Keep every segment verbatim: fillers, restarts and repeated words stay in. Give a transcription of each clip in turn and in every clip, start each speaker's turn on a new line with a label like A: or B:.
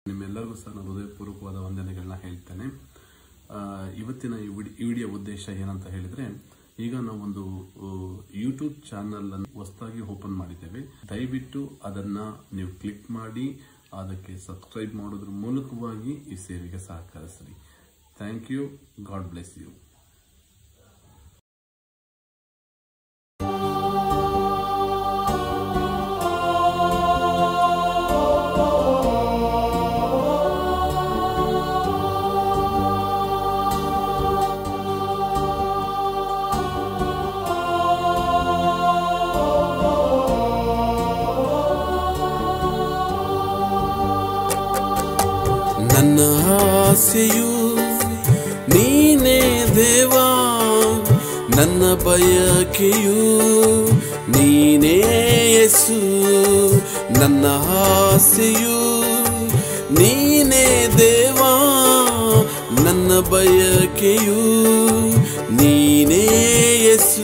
A: ನಿಮ್ಮೆಲ್ಲರಿಗೂ ಸಹ ನಾನು ಹೃದಯಪೂರ್ವಕವಾದ ವಂದನೆಗಳನ್ನ ಹೇಳ್ತೇನೆ. ಇವತ್ತಿನ ಈ ವಿಡಿಯೋ ಉದ್ದೇಶ ಏನಂತ ಹೇಳಿದ್ರೆ, ಈಗ ನಾವು ಒಂದು ಯೂಟ್ಯೂಬ್ ಚಾನಲ್ ಅನ್ನು ಹೊಸದಾಗಿ ಓಪನ್ ಮಾಡಿದ್ದೇವೆ. ದಯವಿಟ್ಟು ಅದನ್ನ ನೀವು ಕ್ಲಿಕ್ ಮಾಡಿ ಅದಕ್ಕೆ ಸಬ್ಸ್ಕ್ರೈಬ್ ಮಾಡೋದ್ರ ಮೂಲಕವಾಗಿ ಈ ಸೇವೆಗೆ ಸಹಕರಿಸಿ. Thank you. God bless you.
B: ನನ್ನ ಆಸೆಯು ನೀನೇ ದೇವಾ, ನನ್ನ ಬಯಕೆಯು ನೀನೇ ಯೇಸು. ನನ್ನ ಆಸೆಯು ನೀನೇ ದೇವಾ, ನನ್ನ ಬಯಕೆಯು ನೀನೇ ಯೇಸು.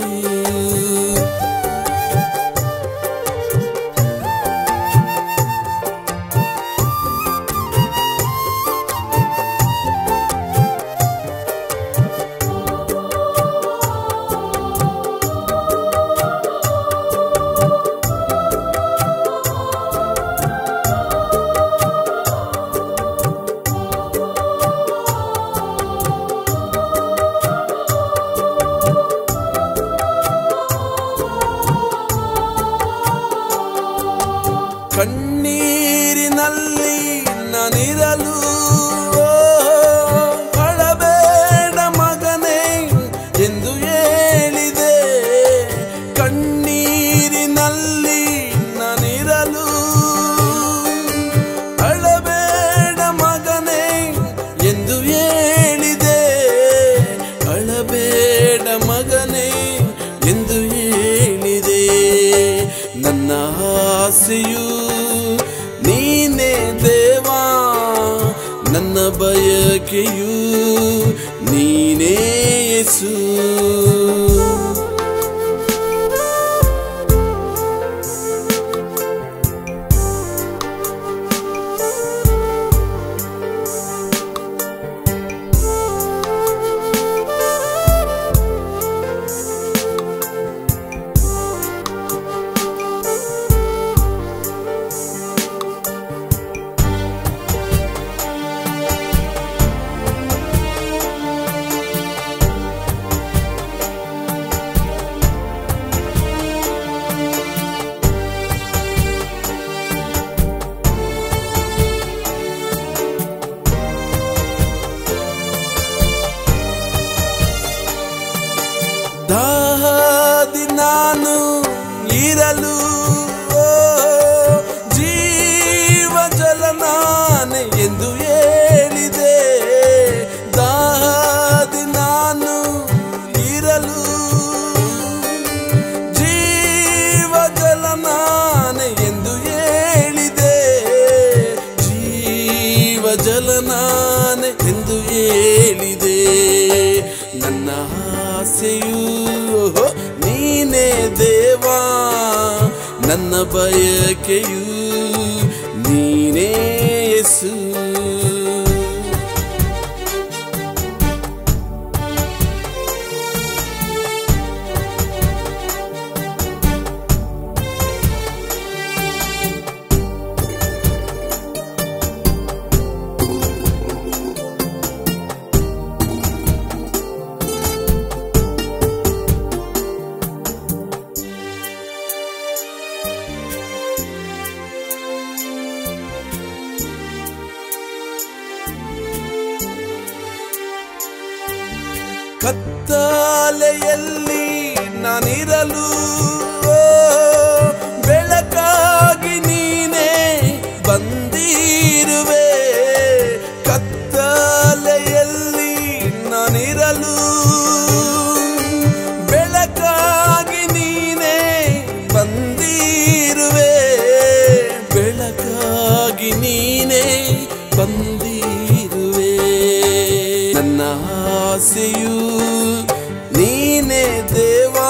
B: ಕಣ್ಣೀರಿನಲ್ಲಿ ನಾನಿರಲು ಅಳಬೇಡ ಮಗನೇ ಎಂದು ಹೇಳಿದೆ. ಕಣ್ಣೀರಿನಲ್ಲಿ ನಾನಿರಲು ಅಳಬೇಡ ಮಗನೇ ಎಂದು ಹೇಳಿದೆ. ಅಳಬೇಡ ಮಗನೇ ಎಂದು ಹೇಳಿದೆ. ನನ್ನ ಆಸೆಯು ನೀನೇ ದೇವಾ, ನನ್ನ ಬಯಕೆಯು ನೀನೇ ಯೇಸು. ದಾಹದಿ ನಾನು ಇರಲು ಜೀವ ಜಲ ನಾನೇ ಎಂದು ಹೇಳಿದೆ. ದಾಹದಿ ನಾನು ಇರಲು ಜೀವ ಜಲ ನಾನೇ ಎಂದು ಹೇಳಿದೆ. ಜೀವ ಜಲ ನಾನೇ ಎಂದು ಹೇಳಿದೆ. ನನ್ನ ಆಸೆಯು ನೀನೇ ದೇವಾ, ನನ್ನ ಬಯಕೆಯು ನೀನೇ ಯೇಸು. ಕತ್ತಲೆಯಲ್ಲಿ ನಾನಿರಲು ಬೆಳಕಾಗಿ ನೀನೇ ಬಂದಿರುವೆ. ಕತ್ತಲೆಯಲ್ಲಿ ನಾನಿರಲು ಬೆಳಕಾಗಿ ನೀನೇ ಬಂದಿರುವೆ. ಬೆಳಕಾಗಿ ನೀನೇ ಬಂದಿರುವೆ. ನನ್ನ ಆಸೆಯು ನೀನೇ ದೇವಾ,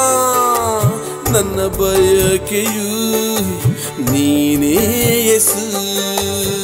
B: ನನ್ನ ಬಯಕೆಯು ನೀನೇ ಯೇಸು.